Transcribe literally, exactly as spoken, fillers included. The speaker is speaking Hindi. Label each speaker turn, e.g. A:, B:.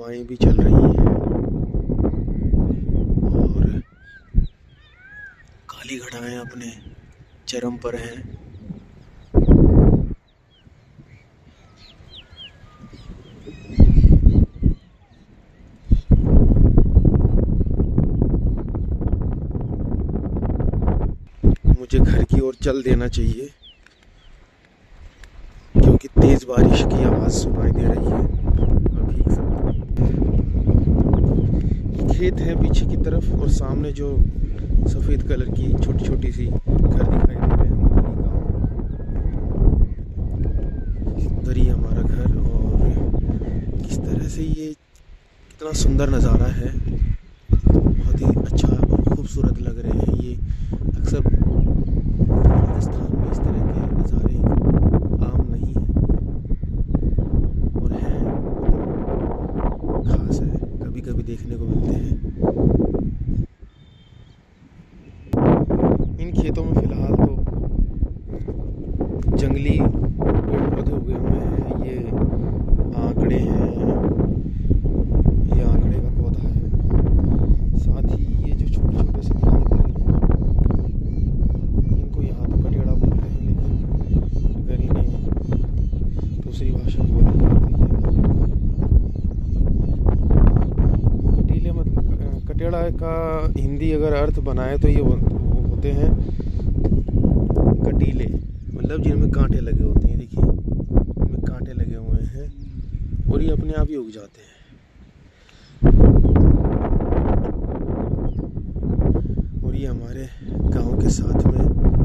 A: हवाएं भी चल रही हैं और काली घटाएं अपने चरम पर हैं। मुझे घर की ओर चल देना चाहिए क्योंकि तेज बारिश की आवाज सुनाई दे रही है। और भीग सकता हूं। खेत है पीछे की तरफ और सामने जो सफेद कलर की छोटी छोटी सी घर दिखाई दे रहे हैं, उधर ही हमारा घर। और किस तरह से ये कितना सुंदर नज़ारा है, बहुत ही अच्छा और खूबसूरत लग रहे हैं। ये अक्सर राजस्थान में इस तरह के नज़ारे आम नहीं हैं और हैं खास है, कभी कभी देखने को मिलते हैं। इन खेतों में फिलहाल तो जंगली पेड़ पौधे उगे हुए हैं। ये आंकड़े हैं, ये आंकड़े का पौधा है। साथ ही ये जो छोटे छोटे से दिखाई दे रहे हैं, इनको यहाँ तो कटेड़ा बोलते हैं, लेकिन अगर इन्हें दूसरी भाषा बोला जाए तो ये कटीले मतलब कटेड़ा का हिंदी अगर अर्थ बनाए तो ये होते हैं कटीले, मतलब जिनमें कांटे लगे होते हैं। देखिए इनमें कांटे लगे हुए हैं और ये अपने आप ही उग जाते हैं। और ये हमारे गांव के साथ में